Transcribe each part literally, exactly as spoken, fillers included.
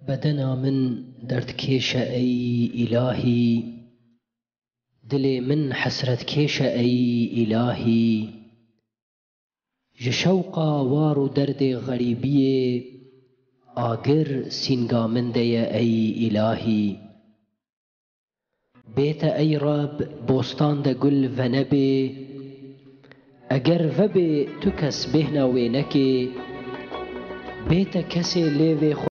بدنا من درد كيش أي إلهي، دلي من حسرت كيش أي إلهي. جشوقا وارو درد غريبية، آگر سينگا من دي أي إلهي. بيت أي رب بوستان دا گل ونبي، اگر وبي تكس بهنا وينكي. بيت كسي ليوي خو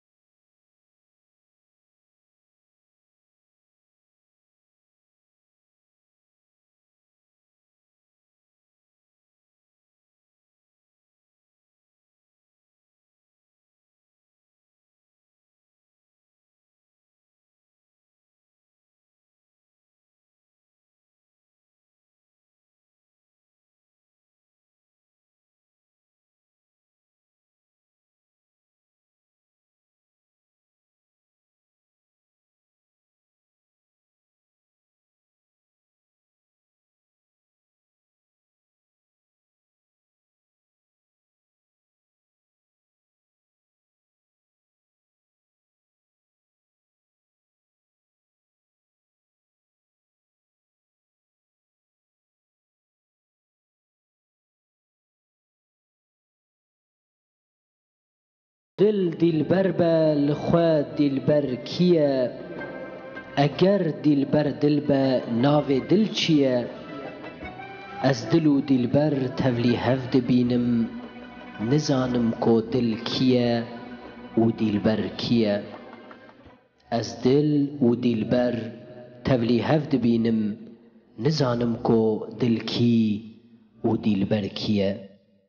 دل دلبر با لخوا دلبر کیه، اگر دلبر دل با ناو دل چیه. از دل و دلبر تولی هفت بینم، نزانم کو دل کیه و دلبر کیه. از دل و دلبر تولی هفت بینم، نزانم کو دل کی و دلبر کیه.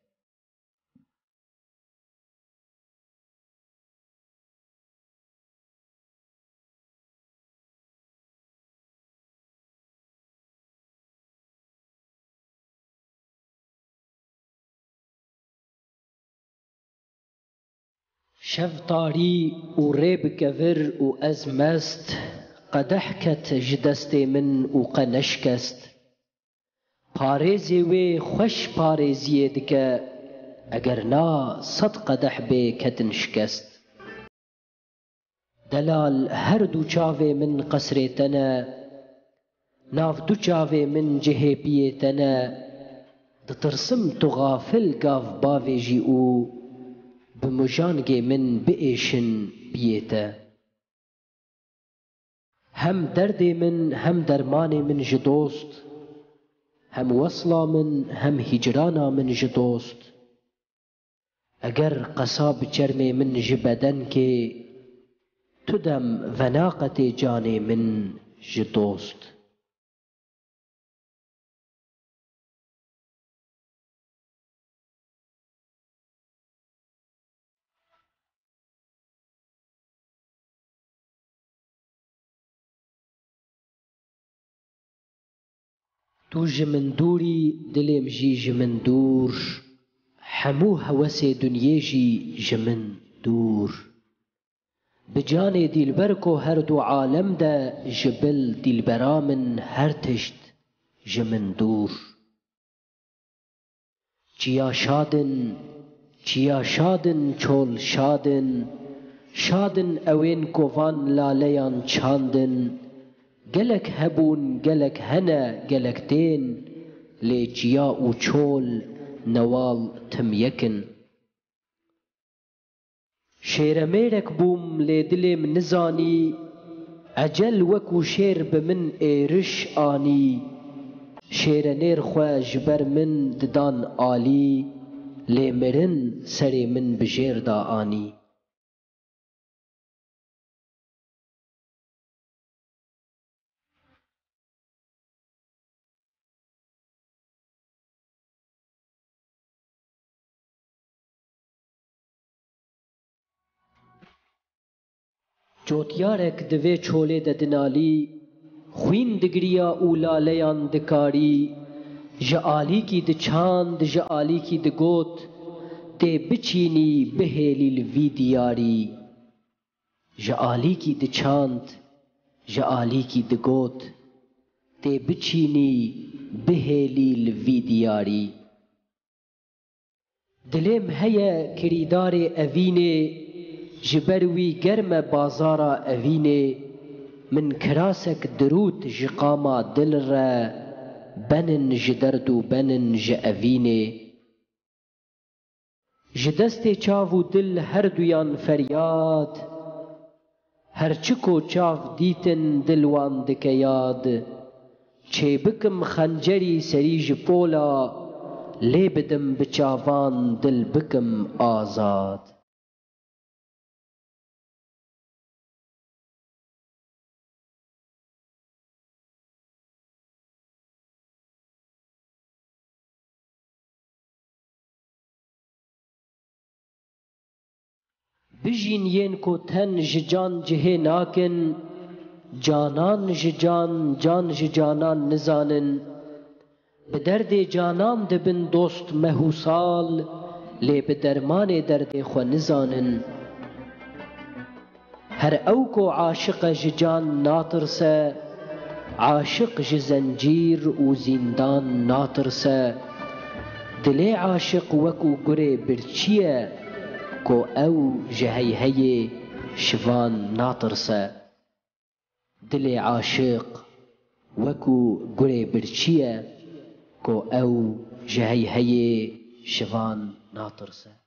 شف طاری و ریب گور و از مست، قدح کت جدست من و قنشکست. پارێزێ وێ خوش پارێزیێ دکە، ئەگەر نا سەد قەدەح بێ کەتن شکست. دەلال هەردوو چاوێ من قەسرێتەنە، ناو دوو چاوێ من جێهێبیێتەنە. دترسم تو غافل گاو باوێژی و، bi mujangê min biêşin biyête. Hem derdê min hem dermanê min ji dost, hem wesla min hem hicrana min ji dost. Eger qesa bi çermê min ji beden kê, tu dem venaqetê canê min ji dost. تو ji min dûrî dilêm jî ji min dûr، hemû hewesê dunyê jî ji min dûr. Bi canê dîlber ku her du alem de, ji bil dîlbera min her tişt ji min dûr. Çiya şadin, çiya şadin çol şadin, şadin ewên ku van laleyan çandin. gelek hebûn gelek hene gelek tên، lê çiya û çol newal tim yekin. Şêremêrek bûm lê dilêm nizanî، ecel wekû şêr bi min êriş anî. Şêrenêr xwe ji ber min didan alî، lê mirin serê min bi jêr da anî. Cotyarek di vê çolê de dinalî، xwîn digiriya û laleyan dikarî. Ji alîkî diçand ji alîkî digot، tê biçînî bihêlî li vî diyarî. Ji alîkî diçand ji alîkî digot، tê biçînî bihêlî li vî diyarî. Dilêm heye kirîdarê evînê، جبروي گرم بازارا اوینه من کراسك دروت جقاما دل را بنن جدردو بنن جأوینه جدست چاو دل هر دویان فریاد هرچکو چاو دیتن دلوان دکه یاد چه بکم خنجری سریج پولا لی بدم بچاوان دل بکم آزاد بجین ین کو تن جان جه ناکن جانان جان جان جانان نزانن به درد جانان دبن دوست مهوسال لی به درمان درد خو نزانن هر او کو عاشق جان ناترسه عاشق زنجیر و زندان ناترسه دل عاشق وکو گره برچیه کو او جهیهی شوان ناترسه دل عاشق وکو گره برچیه کو او جهیهی شوان ناترسه